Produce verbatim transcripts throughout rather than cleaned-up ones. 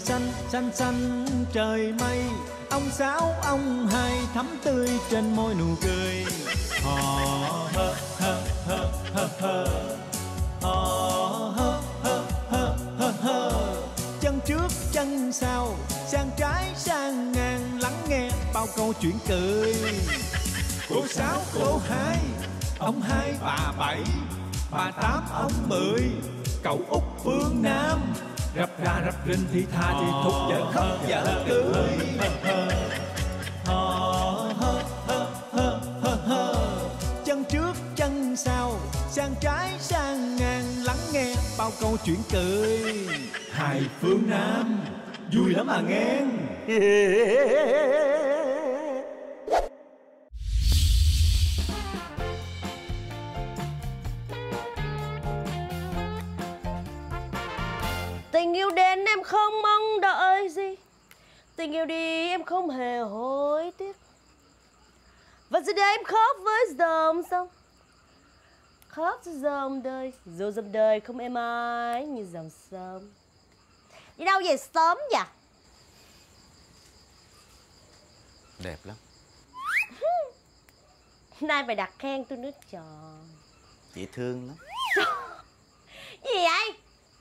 xanh xanh xanh trời mây. Ông Sáu ông Hai thắm tươi trên môi nụ cười. Hò hơ hơ hơ hơ hơ. Hò hơ hơ hơ hơ hơ. Chân trước chân sau, sang trái sang ngang, lắng nghe bao câu chuyện cười. Cô Sáu cô Hai, ông Hai bà Bảy, bà Tám ông Mười, cậu Út Phương Nam. Rập ra rập rinh thì tha thì thục, vợ khóc vợ cười. Chân trước chân sau, sang trái sang ngang, lắng nghe bao câu chuyện cười. Hai phương Nam vui lắm à nghe. Tình yêu đến em không mong đợi gì, tình yêu đi em không hề hối tiếc. Và giờ đây em khóc với dòng sông, khóc cho dòng đời, dù dòng đời không êm ái như dòng sông. Đi đâu về sớm vậy? Đẹp lắm. Nay phải đặt khen tôi nữa trời. Dễ thương lắm. Gì vậy?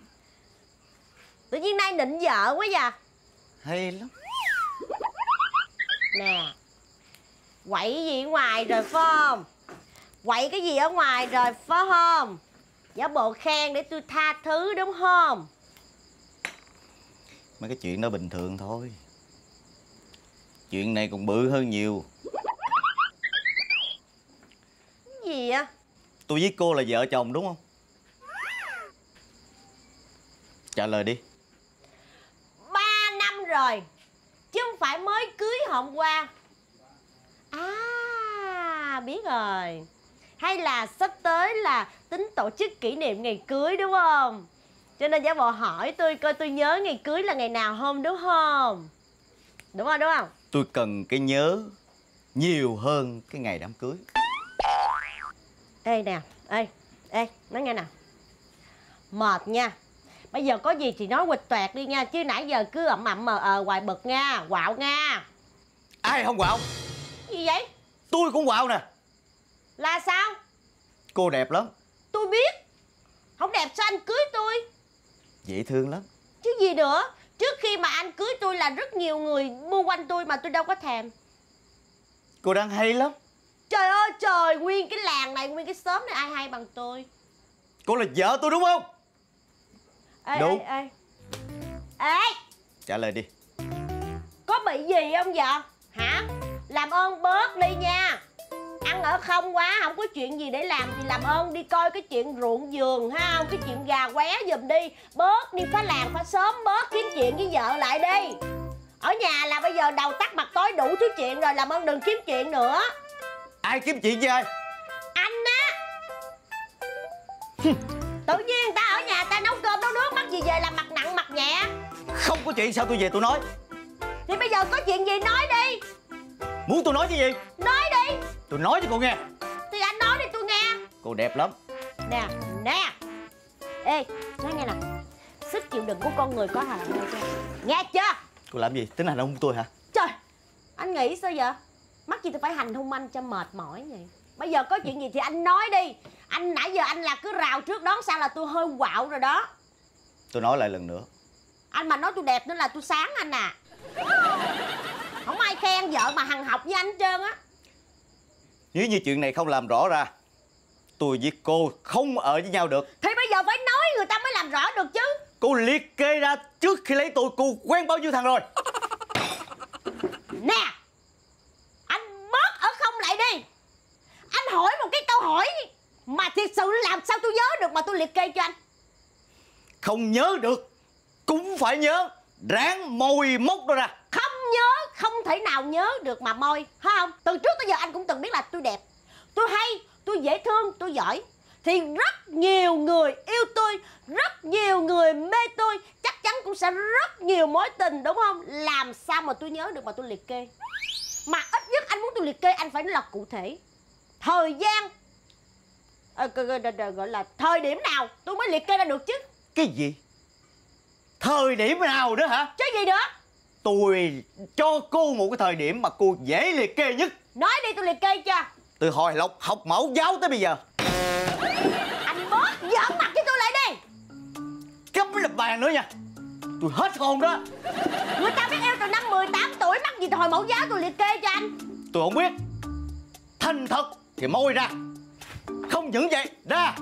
Tự nhiên nay nịnh vợ quá vậy. Hay lắm. Nè, quậy gì ở ngoài rồi phải không? Quậy cái gì ở ngoài rồi phải không? Giả bộ khen để tôi tha thứ đúng không? Mấy cái chuyện đó bình thường thôi. Chuyện này còn bự hơn nhiều. Cái gì vậy? Tôi với cô là vợ chồng đúng không? Trả lời đi. Ba năm rồi, chứ không phải mới cưới hôm qua. À, biết rồi. Hay là sắp tới là tính tổ chức kỷ niệm ngày cưới đúng không? Cho nên giả bộ hỏi tôi coi tôi nhớ ngày cưới là ngày nào không đúng không? Đúng không, đúng không? Tôi cần cái nhớ nhiều hơn cái ngày đám cưới. Ê nè, ê, ê, nói nghe nè. Mệt nha. Bây giờ có gì thì nói quịch toẹt đi nha. Chứ nãy giờ cứ ậm ậm mờ ờ hoài bực nha. Quạo nha. Ai không quạo? Gì vậy? Tôi cũng quạo nè. Là sao? Cô đẹp lắm. Tôi biết. Không đẹp sao anh cưới tôi? Dễ thương lắm. Chứ gì nữa. Trước khi mà anh cưới tôi là rất nhiều người bu quanh tôi mà tôi đâu có thèm. Cô đang hay lắm. Trời ơi trời, nguyên cái làng này, nguyên cái xóm này ai hay bằng tôi. Cô là vợ tôi đúng không? Ê, đúng. Ê, ê. Ê, trả lời đi. có bị gì không vậy? Hả? Làm ơn bớt đi nha. Ăn ở không quá, không có chuyện gì để làm thì làm ơn đi coi cái chuyện ruộng vườn ha không? Cái chuyện gà qué giùm đi. Bớt đi phá làng phá xóm, bớt kiếm chuyện với vợ lại đi. Ở nhà là bây giờ đầu tắt mặt tối đủ thứ chuyện rồi, làm ơn đừng kiếm chuyện nữa. Ai kiếm chuyện với ai? Anh á. Tự nhiên người ta ở nhà ta nấu cơm nấu nước, mắc gì về làm mặt nặng mặt nhẹ. Không có chuyện sao tôi về tôi nói. Thì bây giờ có chuyện gì nói đi. Muốn tôi nói cái gì? Nói đi. Tôi nói cho cô nghe. Thì anh nói đi tôi nghe. Cô đẹp lắm. Nè, nè. Ê, nói nghe nè. Sức chịu đựng của con người có hạn nghe chưa? Nghe chưa? Cô làm gì? Tính hành hung tôi hả? Trời, anh nghĩ sao vậy? Mắc gì tôi phải hành hung anh cho mệt mỏi vậy? Bây giờ có chuyện gì thì anh nói đi. Anh nãy giờ anh là cứ rào trước đón sau là tôi hơi quạo rồi đó. Tôi nói lại lần nữa. Anh mà nói tôi đẹp nữa là tôi sáng anh à. Không ai khen vợ mà hằng học với anh hết trơn á. Nếu như chuyện này không làm rõ ra, tôi với cô không ở với nhau được. Thì bây giờ phải nói người ta mới làm rõ được chứ. Cô liệt kê ra trước khi lấy tôi cô quen bao nhiêu thằng rồi. Nè, anh bớt ở không lại đi. Anh hỏi một cái câu hỏi mà thiệt sự làm sao tôi nhớ được mà tôi liệt kê cho anh. Không nhớ được cũng phải nhớ. Ráng môi móc đó ra. Không nhớ, không thể nào nhớ được mà môi, phải không? Từ trước tới giờ anh cũng từng biết là tôi đẹp, tôi hay, tôi dễ thương, tôi giỏi. Thì rất nhiều người yêu tôi, rất nhiều người mê tôi, chắc chắn cũng sẽ rất nhiều mối tình đúng không? Làm sao mà tôi nhớ được mà tôi liệt kê. Mà ít nhất anh muốn tôi liệt kê anh phải nói là cụ thể. Thời gian à, gọi là thời điểm nào tôi mới liệt kê ra được chứ. Cái gì? Thời điểm nào nữa hả? Chứ gì nữa? Tôi cho cô một cái thời điểm mà cô dễ liệt kê nhất. Nói đi tôi liệt kê cho. Từ hồi Lộc học mẫu giáo tới bây giờ. Anh bớt giỡn mặt với tôi lại đi. Cấm lập bàn nữa nha. Tôi hết hồn đó. Người ta biết yêu từ năm mười tám tuổi, mắc gì từ hồi mẫu giáo tôi liệt kê cho anh. Tôi không biết. Thành thật thì môi ra. Không những vậy, ra.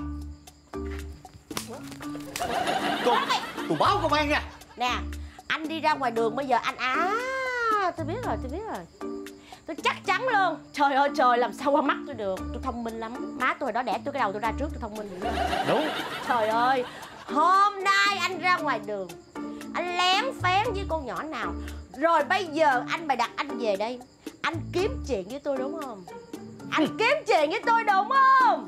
Cô, tôi báo công an nha. Nè, anh đi ra ngoài đường bây giờ anh à tôi biết rồi, tôi biết rồi. Tôi chắc chắn luôn. Trời ơi trời, làm sao qua mắt tôi được. Tôi thông minh lắm. Má tôi hồi đó đẻ tôi cái đầu tôi ra trước, tôi thông minh lắm. Đúng. Trời ơi, hôm nay anh ra ngoài đường, anh lén phén với con nhỏ nào, rồi bây giờ anh bày đặt anh về đây, anh kiếm chuyện với tôi đúng không? Anh kiếm chuyện với tôi đúng không?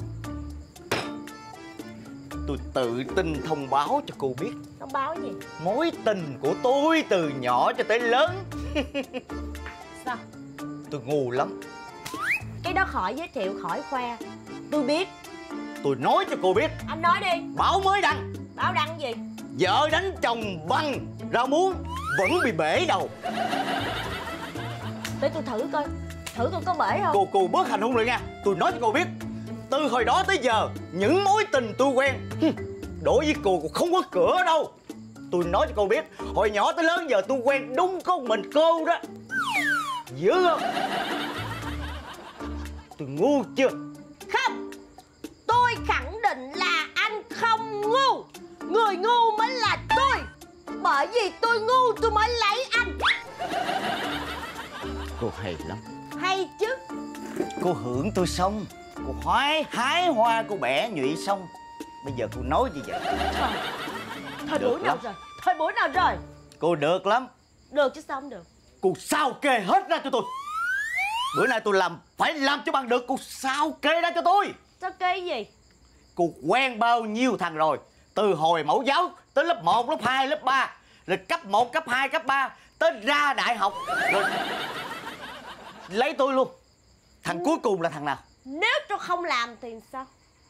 Tôi tự tin thông báo cho cô biết. Thông báo gì? Mối tình của tôi từ nhỏ cho tới lớn. Sao? Tôi ngu lắm. Cái đó khỏi giới thiệu, khỏi khoe. Tôi biết. Tôi nói cho cô biết. Anh nói đi. Báo mới đăng. Báo đăng gì? Vợ đánh chồng băng rau muống vẫn bị bể đầu. Để tôi thử coi. Thử coi có bể không? Cô cô bớt hành hung rồi nha. Tôi nói cho cô biết. Từ hồi đó tới giờ, những mối tình tôi quen, đối với cô cũng không có cửa đâu. Tôi nói cho cô biết, hồi nhỏ tới lớn giờ tôi quen đúng có một mình cô đó. Dữ không? Tôi ngu chưa? Không. Tôi khẳng định là anh không ngu. Người ngu mới là tôi. Bởi vì tôi ngu tôi mới lấy anh. Cô hay lắm. Hay chứ. Cô hưởng tôi xong. Cô hái hái hoa cô bẻ nhụy xong. Bây giờ cô nói gì vậy? Trời, thời Được buổi nào lắm. rồi? Thời buổi nào rồi? Cô được lắm. Được chứ sao không được? Cô sao kê hết ra cho tôi. Bữa nay tôi làm phải làm cho bằng được. Cô sao kê ra cho tôi. Sao cái gì? Cô quen bao nhiêu thằng rồi? Từ hồi mẫu giáo tới lớp một, lớp hai, lớp ba, rồi cấp một, cấp hai, cấp ba, tới ra đại học, rồi lấy tôi luôn. Thằng cuối cùng là thằng nào? Nếu tôi không làm thì sao?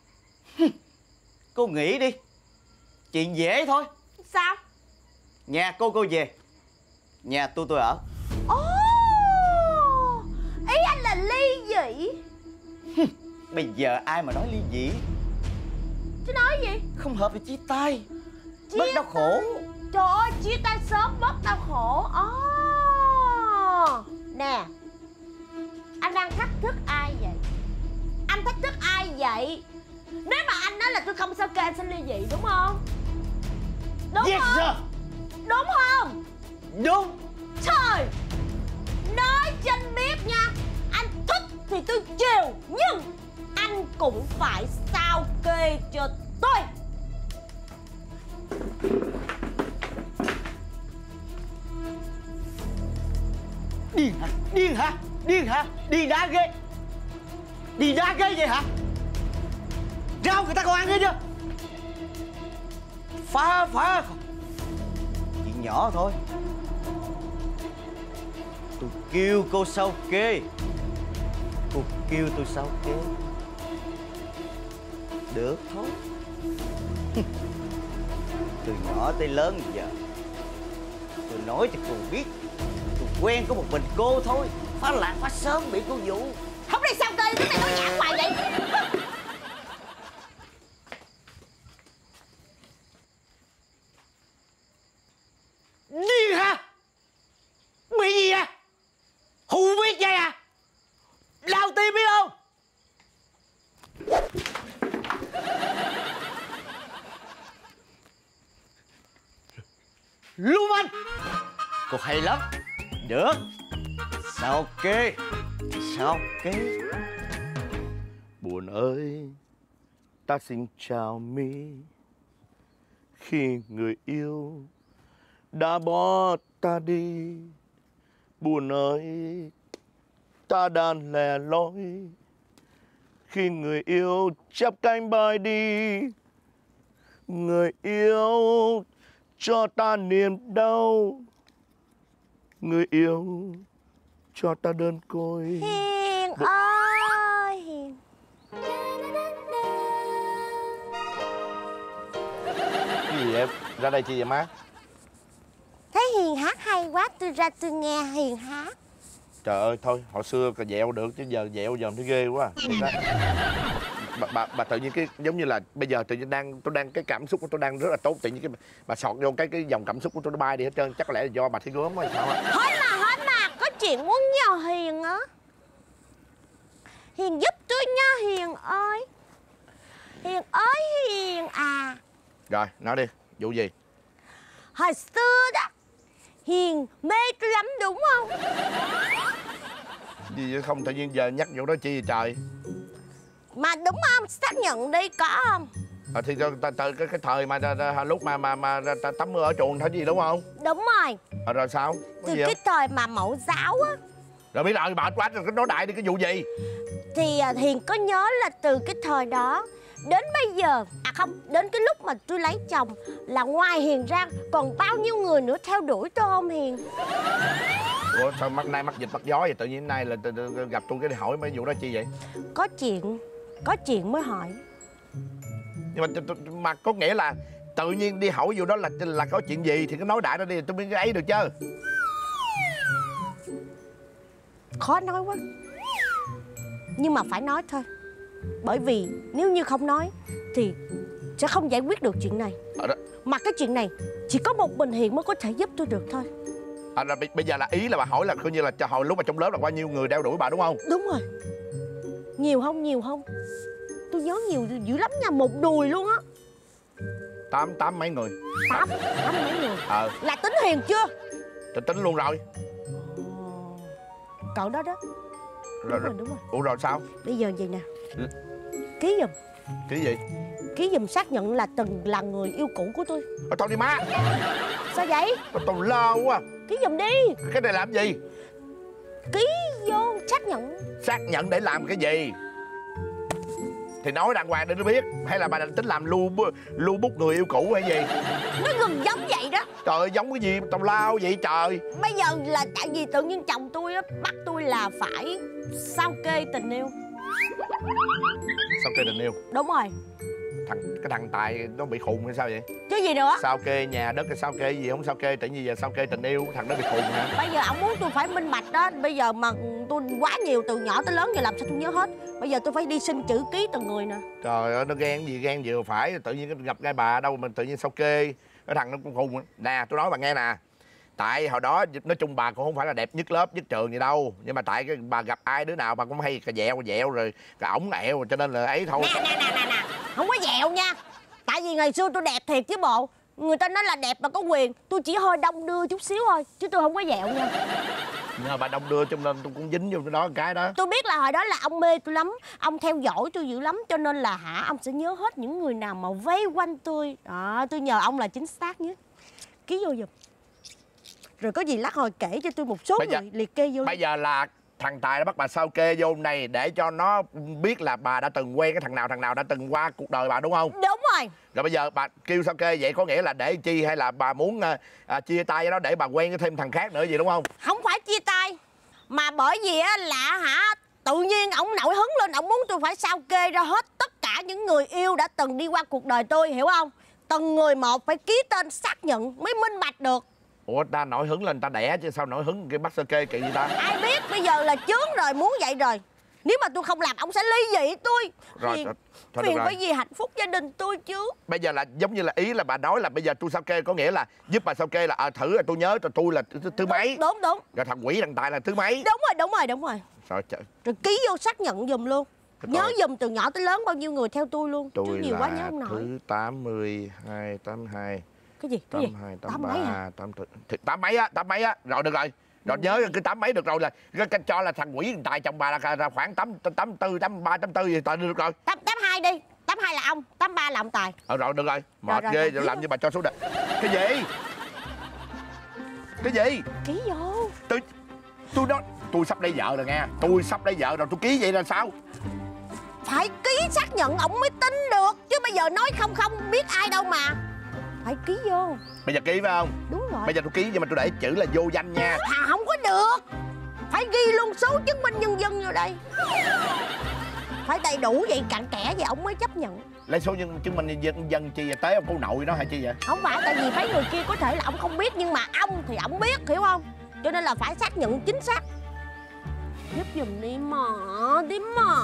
Cô nghĩ đi. Chuyện dễ thôi. Sao? Nhà cô cô về. Nhà tôi tôi ở. Ồ, ý anh là ly dị. Bây giờ ai mà nói ly dị? Chứ nói gì? Không hợp thì chia tay. Chia Bớt đau khổ. Trời ơi, chia tay sớm bớt đau khổ. Ồ, nè, anh đang thách thức ai vậy? Anh thách thức ai vậy? Nếu mà anh nói là tôi không sao kê, anh sẽ ly dị đúng không? Đúng Yes không? sir. Đúng không? Đúng. Trời, nói cho anh biết nha. Anh thích thì tôi chiều, nhưng anh cũng phải sao kê cho tôi. Điên hả? Điên hả? Điên hả? Đi đá ghế. Đi đá ghế vậy hả? Rau người ta còn ăn hết chưa? Phá phá. Chuyện nhỏ thôi. Tôi kêu cô sao kê. Cô kêu tôi sao kê. Được thôi. Từ nhỏ tới lớn giờ tôi nói cho cô biết, tôi quen có một mình cô thôi. Phá làng phá sớm bị cô dụ. Không đi sao kê, cái này nói nhảm hoài vậy. Điên hả? Bị gì à? Hù biết vậy à? Lao tim biết không? Lưu Anh. Cô hay lắm. Được. Sao kê? Sao kê? Buồn ơi, ta xin chào mi. Khi người yêu đã bỏ ta đi. Buồn ơi, ta đang lẻ loi. Khi người yêu chắp cánh bay đi. Người yêu cho ta niềm đau. Người yêu cho ta đơn côi. Hiền ơi Hiền. Cái gì vậy? Ra đây chi vậy má? Hiền hát hay quá, tôi ra tôi nghe Hiền hát. Trời ơi thôi, hồi xưa còn dẹo được chứ giờ dẹo giờ thấy ghê quá. bà, bà, bà tự nhiên cái giống như là bây giờ tự nhiên đang tôi đang cái cảm xúc của tôi đang rất là tốt, tự nhiên cái bà sọt vô cái cái dòng cảm xúc của tôi nó bay đi hết trơn, chắc có lẽ là do bà thấy gớm hay sao á. Hết mà hết mà, có chuyện muốn nhờ Hiền á. Hiền giúp tôi nha Hiền ơi. Hiền ơi Hiền à. Rồi nói đi, vụ gì? Hồi xưa đó Hiền mê tôi lắm đúng không? Gì vậy không, tự nhiên giờ nhắc vụ đó chi vậy trời? Mà đúng không? Xác nhận đi, có không? À, thì từ, từ cái, cái thời mà lúc mà mà mà tắm mưa ở chuồng thôi gì đúng không? Đúng rồi. À, rồi sao? Có Từ gì cái không? thời mà mẫu giáo á. Rồi biết rồi, bà quá rồi, nói đại đi cái vụ gì? Thì Hiền có nhớ là từ cái thời đó đến bây giờ, à không, đến cái lúc mà tôi lấy chồng, là ngoài Hiền ra còn bao nhiêu người nữa theo đuổi tôi không Hiền? Ủa sao mắt nay mắt dịch mắt gió vậy? Tự nhiên nay là gặp tôi cái đi hỏi mấy vụ đó chi vậy? Có chuyện, có chuyện mới hỏi. Nhưng mà mà có nghĩa là tự nhiên đi hỏi vụ đó là là có chuyện gì thì cứ nói đại ra đi, tôi mới cái ấy được chứ. Khó nói quá, nhưng mà phải nói thôi. Bởi vì nếu như không nói thì sẽ không giải quyết được chuyện này. À, mà cái chuyện này chỉ có một mình Hiền mới có thể giúp tôi được thôi. À, rồi, bây giờ là ý là bà hỏi là coi như là cho hồi lúc mà trong lớp là bao nhiêu người đeo đuổi bà đúng không? Đúng rồi. Nhiều không? Nhiều không? Tôi nhớ nhiều dữ lắm nha, một đùi luôn á. Tám tám mấy người. Tám tám mấy người. Ờ. Là tính Hiền chưa? Tôi tính luôn rồi. Cậu đó đó. Rồi, đúng rồi, đúng rồi. Ủa rồi sao? Bây giờ vậy nè. Ừ. Ký giùm. Ký gì? Ký giùm xác nhận là từng là người yêu cũ của tôi. Ôi, thôi đi má. Sao vậy? Tôi lo quá. Ký giùm đi. Cái này làm gì? Ký vô xác nhận. Xác nhận để làm cái gì? Thì nói đàng hoàng để nó biết. Hay là bà định tính làm lưu lưu bút người yêu cũ hay gì? Nó gần giống vậy đó. Trời ơi, giống cái gì tào lao vậy trời. Bây giờ là tại vì tự nhiên chồng tôi á bắt tôi là phải sao kê tình yêu. Sao kê tình yêu? Đúng rồi. Thằng cái thằng Tài nó bị khùng hay sao vậy? Chứ gì nữa? Sao kê nhà đất, cái sao kê gì không sao kê, tự nhiên giờ sao kê tình yêu, thằng đó bị khùng hả? Bây giờ ông muốn tôi phải minh bạch đó. Bây giờ mà tôi quá nhiều từ nhỏ tới lớn giờ làm sao tôi nhớ hết. Bây giờ tôi phải đi xin chữ ký từng người nè. Trời ơi, nó ghen gì ghen vừa phải, tự nhiên gặp ngay bà đâu mà tự nhiên sao kê. Cái thằng nó cũng khùng. Nè tôi nói bà nghe nè, tại hồi đó nói chung bà cũng không phải là đẹp nhất lớp nhất trường gì đâu, nhưng mà tại cái bà gặp ai đứa nào bà cũng hay cà dẹo dẹo rồi cả ổng ẹo, cho nên là ấy thôi. Nè nè nè nè nè, không có dẹo nha. Tại vì ngày xưa tôi đẹp thiệt chứ bộ. Người ta nói là đẹp mà có quyền. Tôi chỉ hơi đông đưa chút xíu thôi, chứ tôi không có dẹo nha. Nhờ bà đông đưa cho nên tôi cũng dính vô cái đó cái đó. Tôi biết là hồi đó là ông mê tôi lắm, ông theo dõi tôi dữ lắm, cho nên là hả ông sẽ nhớ hết những người nào mà vây quanh tôi. Đó, tôi nhờ ông là chính xác nhất. Ký vô giùm. Rồi có gì lát hồi kể cho tôi một số bây người giờ, liệt kê vô. Bây giờ là thằng Tài đã bắt bà sao kê vô này để cho nó biết là bà đã từng quen cái thằng nào thằng nào đã từng qua cuộc đời bà đúng không? Đúng rồi. Rồi bây giờ bà kêu sao kê vậy có nghĩa là để chi hay là bà muốn à, à, chia tay với nó để bà quen thêm thằng khác nữa gì đúng không? Không phải chia tay, mà bởi vì á là hả tự nhiên ổng nổi hứng lên, ổng muốn tôi phải sao kê ra hết tất cả những người yêu đã từng đi qua cuộc đời tôi, hiểu không? Từng người một phải ký tên xác nhận mới minh bạch được. Ủa ta nổi hứng lên ta đẻ chứ sao nổi hứng cái bắt sao kê kỳ gì ta? Ai biết, bây giờ là chướng rồi, muốn vậy rồi. Nếu mà tôi không làm ổng sẽ ly dị tôi. Rồi, Phiền, thôi, thôi phiền được phải rồi. vì hạnh phúc gia đình tôi chứ. Bây giờ là giống như là ý là bà nói là bây giờ tôi sao kê có nghĩa là giúp bà sao kê là à, thử là tôi nhớ tôi, tôi là thứ, thứ mấy. Đúng đúng. Rồi thằng quỷ thằng Tài là thứ mấy. Đúng rồi, đúng rồi, đúng rồi. Rồi trời. Rồi ký vô xác nhận giùm luôn. Trời Nhớ ơi. giùm từ nhỏ tới lớn bao nhiêu người theo tôi luôn. Tôi chứ nhiều là quá nhớ không nổi. thứ tám mươi hai, tám mươi hai, Cái gì? Cái tám gì? mươi hai, Tám tám mươi mấy ba, hả? tám mươi tư, tám mấy á, tám mấy á. Rồi được rồi. Rồi nhớ cái tám mấy được rồi là cái, cái cho là thằng quỷ thằng Tài chồng bà là, là khoảng tám tám tư, tám ba, tám tư gì tại được rồi. Tám tám hai đi. Tám hai là ông, tám ba là ông Tài. Ờ rồi được rồi. Mệt rồi, ghê rồi, rồi làm ký như bà cho số đợt. Cái gì? Cái gì? Ký vô. Tôi tôi nói tôi sắp lấy vợ rồi nghe. Tôi sắp lấy vợ rồi tôi ký vậy là sao? Phải ký xác nhận ổng mới tin được. Chứ bây giờ nói không không biết ai đâu mà. Phải ký vô. Bây giờ ký phải không? Đúng rồi. Bây giờ tôi ký nhưng mà tôi để chữ là vô danh nha. À không có được. Phải ghi luôn số chứng minh nhân dân vô đây. Phải đầy đủ vậy cặn kẽ vậy ổng mới chấp nhận. lấy số nhưng chứng minh dân dân chi vậy? Tới ông cô nội đó hay chi vậy? Không phải, tại vì mấy người kia có thể là ông không biết, nhưng mà ông thì ông biết, hiểu không? Cho nên là phải xác nhận chính xác. Giúp giùm đi mà, đi mà.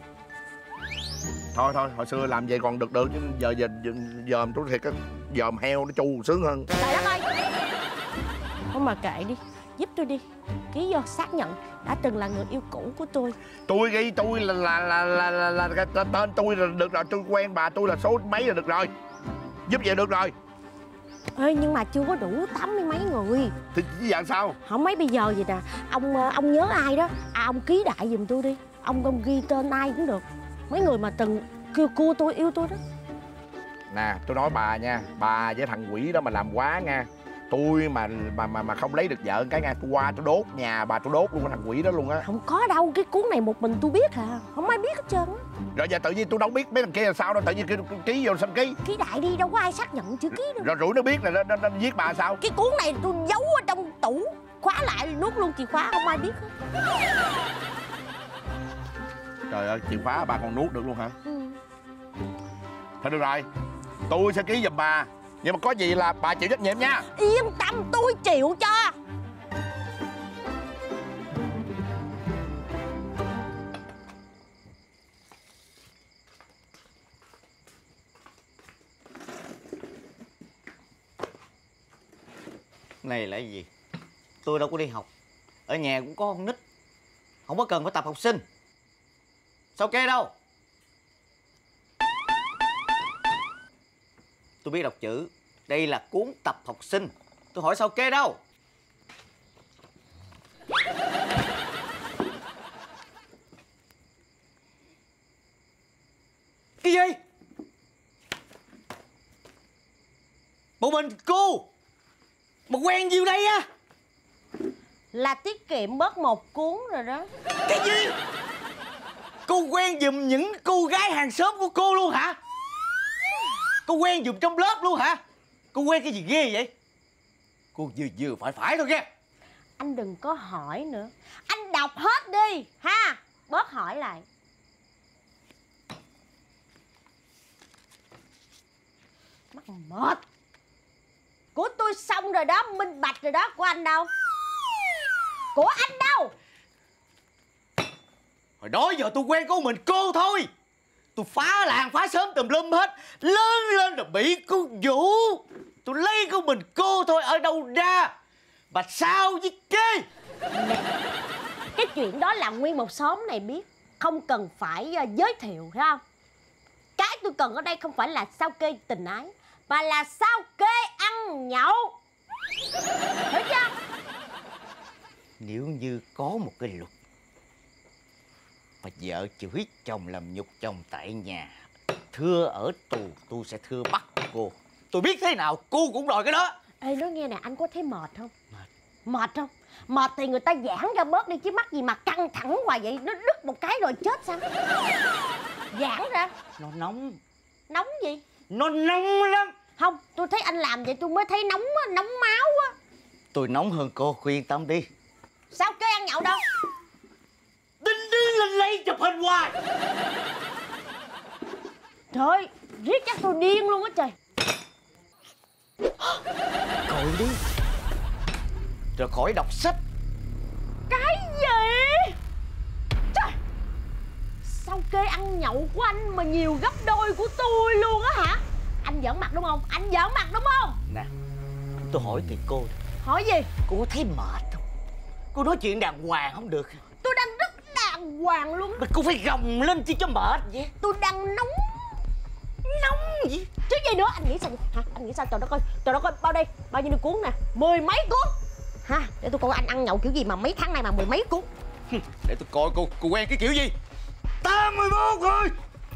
Thôi thôi, hồi xưa làm vậy còn được được chứ giờ giờ dòm tôi thiệt á, dòm heo nó chu sướng hơn. Trời đất ơi. Không mà kệ đi, giúp tôi đi. Ký vô xác nhận đã từng là người yêu cũ của tôi. Tôi ghi tôi là là là là, là, là, là, là tên tôi là được rồi, tôi quen bà tôi là số mấy là được rồi. Giúp vậy được rồi. Ê, nhưng mà chưa có đủ tám mươi mấy người. Thì giờ sao? Không mấy bây giờ vậy nè, ông ông nhớ ai đó, à, ông ký đại giùm tôi đi. Ông không ghi tên ai cũng được. Mấy người mà từng kêu cua tôi, yêu tôi đó. Nè, tôi nói bà nha, bà với thằng quỷ đó mà làm quá nha. Tôi mà mà mà mà không lấy được vợ cái nha, tôi qua tôi đốt nhà bà, tôi đốt luôn cái thằng quỷ đó luôn á. Không có đâu, cái cuốn này một mình tôi biết à, không ai biết hết trơn á. Rồi giờ tự nhiên tôi đâu biết mấy thằng kia là sao đâu, tự nhiên kêu ký vô xong ký. Ký đại đi, đâu có ai xác nhận chữ ký đâu. Rồi rủi nó biết là nó, nó, nó giết bà sao? Cái cuốn này tôi giấu ở trong tủ, khóa lại nút luôn chìa khóa, không ai biết hết. Trời ơi, chìa khóa bà còn nuốt được luôn hả? Ừ. Thôi được rồi, tôi sẽ ký giùm bà, nhưng mà có gì là bà chịu trách nhiệm nha. Yên tâm, tôi chịu cho. Này là cái gì? Tôi đâu có đi học. Ở nhà cũng có con nít, không có cần phải tập học sinh. Sao kê đâu? Tôi biết đọc chữ. Đây là cuốn tập học sinh. Tôi hỏi sao kê đâu? Cái gì? Bộ mình cô mà quen nhiêu đây á? Là tiết kiệm bớt một cuốn rồi đó. Cái gì? Cô quen giùm những cô gái hàng xóm của cô luôn hả? Cô quen giùm trong lớp luôn hả? Cô quen cái gì ghê vậy? Cô vừa vừa phải phải thôi nghe. Anh đừng có hỏi nữa, anh đọc hết đi ha, bớt hỏi lại. Mắc mệt. Của tôi xong rồi đó, minh bạch rồi đó. Của anh đâu? Của anh đâu? Hồi đó giờ tôi quen có mình cô thôi. Tôi phá làng phá xóm tùm lum hết. Lớn lên là bị cô Vũ. Tôi lấy có mình cô thôi, ở đâu ra bà sao với kê. Cái chuyện đó là nguyên một xóm này biết, không cần phải uh, giới thiệu, hiểu không? Cái tôi cần ở đây không phải là sao kê tình ái, mà là sao kê ăn nhậu. Hiểu chưa? Nếu như có một cái luật mà vợ chửi chồng làm nhục chồng tại nhà, thưa ở tù, tôi sẽ thưa bắt cô. Tôi biết thế nào cô cũng đòi cái đó. Ê, nói nghe nè, anh có thấy mệt không? Mệt. Mệt không? Mệt thì người ta giãn ra bớt đi chứ mắc gì mà căng thẳng hoài vậy. Nó đứt một cái rồi chết sao? Giãn ra. Nó nóng. Nóng gì? Nó nóng lắm. Không, tôi thấy anh làm vậy tôi mới thấy nóng á, nóng máu á. Tôi nóng hơn cô, khuyên tâm đi. Sao kê ăn nhậu đâu? Đinh đi lên lấy chụp hình hoài. Trời ơi, riết chắc tôi điên luôn á trời. Cội đi rồi khỏi đọc sách. Cái gì? Trời, sao kê ăn nhậu của anh mà nhiều gấp đôi của tôi luôn á hả? Anh giỡn mặt đúng không? Anh giỡn mặt đúng không? Nè, tôi hỏi thì cô, Hỏi gì? cô có thấy mệt không? Cô nói chuyện đàng hoàng không được? Tôi đang rất đàng hoàng luôn á. Mà cô phải gồng lên chứ cho mệt vậy. Tôi đang nóng. Nóng gì? Chứ gì nữa, anh nghĩ sao vậy? Hả? Anh nghĩ sao? Trời đất ơi, trời đất ơi, bao đây, bao nhiêu cuốn nè? Mười mấy cuốn. Ha, để tôi coi anh ăn nhậu kiểu gì mà mấy tháng nay mà mười mấy cuốn. Để tôi coi cô, cô quen cái kiểu gì? tám mươi mốt rồi.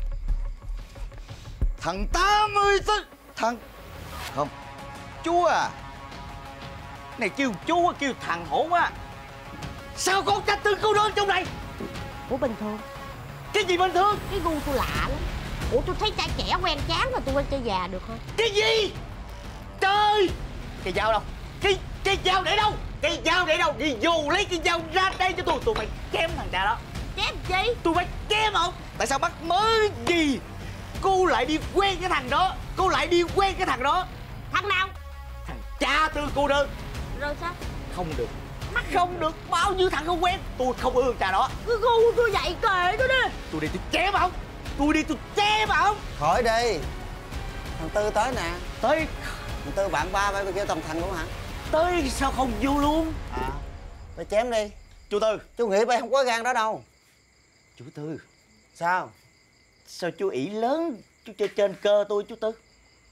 Thằng tám mươi tư. Thằng... Không. Chú à. Này kêu chú á, kêu thằng hổ quá. Sao con trách từng cô đơn trong này? Ủa bình thường. Cái gì bình thường? Cái gu tôi lạ lắm. Ủa tôi thấy trai trẻ quen chán rồi tôi quen trai già được không? Cái gì? Trời! Cái dao đâu? Cái cái dao để đâu? Cái dao để đâu? Đi vô lấy cái dao ra đây cho tôi. Tụi mày chém thằng cha đó. Chém gì? Tụi mày chém không? Tại sao bắt mới gì? cô lại đi quen cái thằng đó. Cô lại đi quen cái thằng đó. Thằng nào? Thằng cha Tư cô đơn. Rồi sao? Không được. Mắt không được. Bao nhiêu thằng không quen. Tôi không ưa cha đó. Cứ ngu tôi vậy kệ tôi đi. Tôi đi tôi chém ông. Tôi đi tôi chém ông. Khỏi đi. Thằng Tư tới nè. Tới. Thằng Tư bạn ba bay kêu tầm thằng luôn hả? Tới sao không vô luôn? À, bay chém đi. Chú Tư. Chú nghĩ bay không có gan đó đâu. Chú Tư. Sao? Sao chú ỷ lớn. Chú chơi trên cơ tôi chú Tư.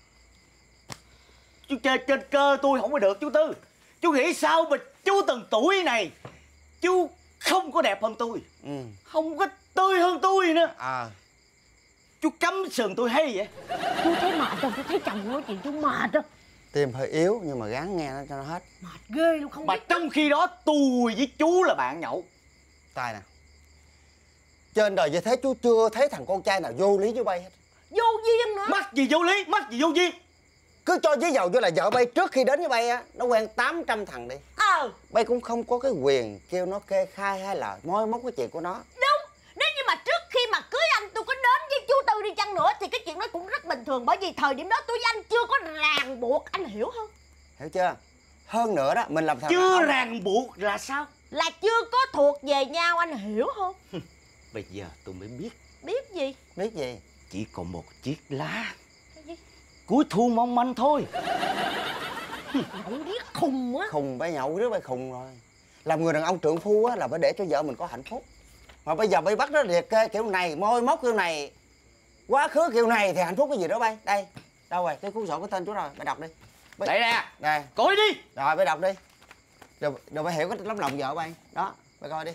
Chú chơi trên cơ tôi không có được chú Tư. Chú nghĩ sao mà chú từng tuổi này chú không có đẹp hơn tôi. Ừ. Không có tươi hơn tôi nữa. À. Chú cắm sừng tôi hay vậy. Chú thấy mệt không? Tôi thấy chồng nói chuyện chú mệt đó. Tim hơi yếu nhưng mà gắng nghe nó cho nó hết. Mệt ghê luôn không Mà biết. trong khi đó tôi với chú là bạn nhậu. Tài nè. Trên đời như thế chú chưa thấy thằng con trai nào vô lý với bay hết. Vô duyên nữa. Mắc gì vô lý, mắc gì vô duyên. Cứ cho với dầu như là vợ bay trước khi đến với bay á, nó quen tám trăm thằng đi. Ờ. Bay cũng không có cái quyền kêu nó kê khai hay là moi móc cái chuyện của nó. Đúng. Nếu như mà trước khi mà cưới anh tôi có đến với chú Tư đi chăng nữa thì cái chuyện đó cũng rất bình thường. Bởi vì thời điểm đó tôi với anh chưa có ràng buộc, anh hiểu không? Hiểu chưa? Hơn nữa đó, mình làm thằng Chưa ràng buộc là sao? Là chưa có thuộc về nhau, anh hiểu không? Bây giờ tôi mới biết. Biết gì? Biết gì? Chỉ còn một chiếc lá. Cái gì? Cuối thu mong manh thôi. Nhậu điếc khùng quá. Khùng bay nhậu đứa bay khùng rồi. Làm người đàn ông trượng phu á là phải để cho vợ mình có hạnh phúc. Mà bây giờ bay bắt nó liệt kê kiểu này, môi móc kiểu này, quá khứ kiểu này thì hạnh phúc cái gì đó bay. Đây, đâu rồi, cái cuốn sổ có tên chú rồi, bay đọc đi. Bay... Đây nè. Đây. Coi đi. Rồi bay đọc đi. Rồi, rồi bay hiểu cái lắm lòng vợ bay. Đó, bay coi đi.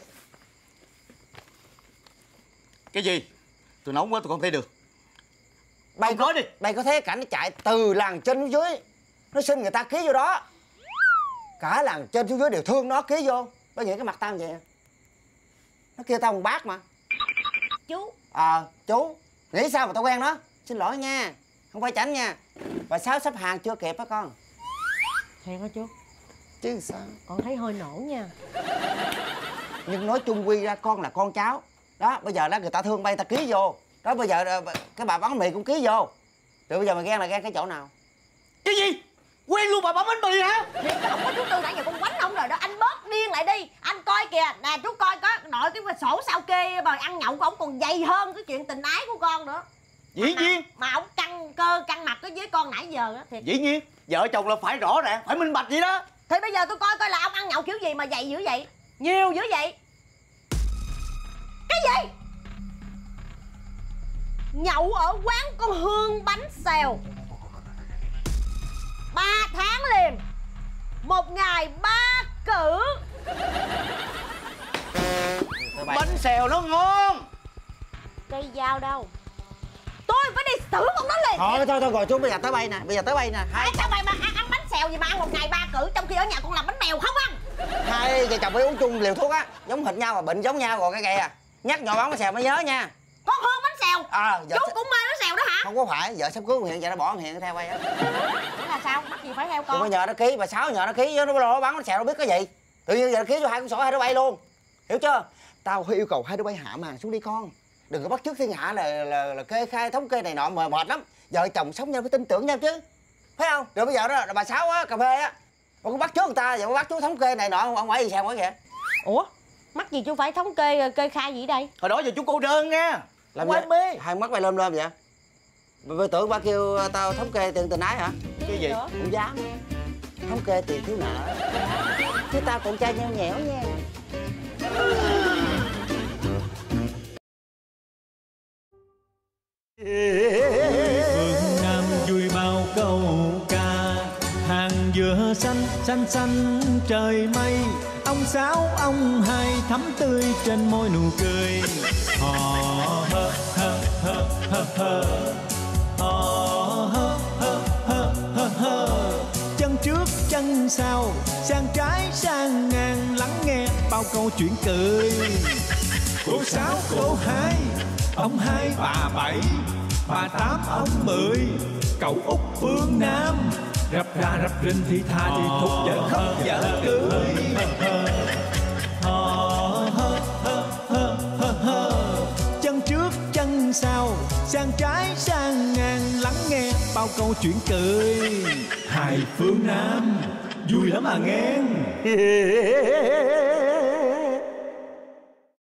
Cái gì? Tôi nóng quá tôi không thấy được. Bay Ông nói đi. Bay có thấy cảnh nó chạy từ làng trên xuống dưới, nó xin người ta ký vô đó. Cả làng trên xuống dưới đều thương nó ký vô. Bay nghĩ cái mặt tao vậy à? Nó kêu tao bằng bác mà. Chú. Ờ, à, chú nghĩ sao mà tao quen nó? Xin lỗi nha, không phải chảnh nha. Bà Sáu sắp hàng chưa kịp á con. Thiệt hả chú? Chứ sao? Con thấy hơi nổ nha. Nhưng nói chung quy ra con là con cháu. Đó, bây giờ đó người ta thương bay ta ký vô. Đó, bây giờ cái bà bán mì cũng ký vô. Rồi bây giờ mày ghen là ghen cái chỗ nào? Cái gì? Quen luôn bà bán bánh mì hả? Thiệt không có chú Tư nãy giờ con quánh ông rồi đó. Anh bớt điên lại đi. Anh coi kìa. Nè chú coi có nội cái sổ sao kê mà ăn nhậu của ông còn dày hơn cái chuyện tình ái của con nữa. Dĩ mà, nhiên. Mà ông căng cơ căng mặt với con nãy giờ á. Thiệt. Dĩ nhiên. Vợ chồng là phải rõ ràng, phải minh bạch vậy đó. Thì bây giờ tôi coi coi là ông ăn nhậu kiểu gì mà dày dữ vậy. Nhiều dữ vậy. Cái gì? Nhậu ở quán con Hương bánh xèo ba tháng liền, một ngày ba cử. Bánh xèo nó ngon. Cây dao đâu? Tôi phải đi xử con nó liền. Thôi thôi thôi rồi chú, bây giờ tới bay nè, bây giờ tới bay nè. Hai sao mày mà ăn, ăn bánh xèo gì mà ăn một ngày ba cử, trong khi ở nhà con làm bánh mèo không ăn. Hai vợ chồng phải uống chung liều thuốc á, giống hệt nhau mà bệnh giống nhau rồi cái kìa. Nhắc nhỏ bán bánh xèo mới nhớ nha. Con Hương bánh xèo. À, chú sẽ... cũng mê bánh xèo đó hả? Không có phải, vợ sắp cưới con Hiện giờ nó bỏ con Hiện theo bay á. Ủa là sao? Mắc gì phải theo con? Tôi nhờ nó ký, bà Sáu nhờ nó ký, nó lo bán bánh xèo nó biết cái gì. Tự nhiên giờ nó ký vô hai con sổ hai đứa bay luôn. Hiểu chưa? Tao phải yêu cầu hai đứa bay hạ màn xuống đi con. Đừng có bắt chước thiên hạ là, là, là, là kê khai thống kê này nọ mệt mệt lắm. Vợ chồng sống nhau phải tin tưởng nhau chứ. Phải không? Rồi bây giờ đó là bà Sáu á, cà phê á. Mà cũng bắt chước người ta, giờ bắt chú thống kê này nọ, ông ngoại gì sao quá kìa. Ủa? Mắc gì chú phải thống kê kê khai gì đây? Hồi đó giờ chú cô đơn nha. Làm quay mê. Hai mắt bay lơm lơm vậy. Bà tưởng ba kêu tao thống kê tiền tình ái hả? Cái gì? Không dám. Thống kê tiền thiếu nợ. Chứ tao con trai nheo nhẽo nha. Phương Nam vui bao câu ca, hàng dừa xanh xanh xanh trời mây. Ông Sáu ông Hai thắm tươi trên môi nụ cười. Hò hơ hơ hơ hơ hơ, hò hơ hơ hơ hơ hơ. Chân trước chân sau, sang trái sang ngang, lắng nghe bao câu chuyện cười. Cô Sáu cô Hai, ông Hai bà Bảy, bà Tám ông Mười, cậu Út Phương Nam. Rập ra rập rinh thì tha thì thục, vợ khóc vợ cười. Chân trước chân sau, sang trái sang bao câu chuyện cười. Hai phương Nam vui lắm à nghe.